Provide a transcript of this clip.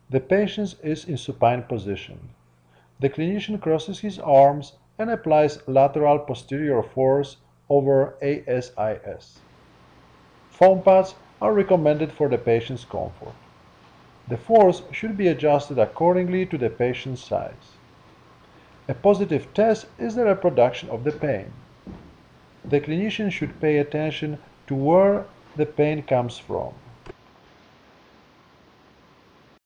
The patient is in supine position. The clinician crosses his arms and applies lateral posterior force over ASIS. Foam pads are recommended for the patient's comfort. The force should be adjusted accordingly to the patient's size. A positive test is the reproduction of the pain. The clinician should pay attention to where the pain comes from.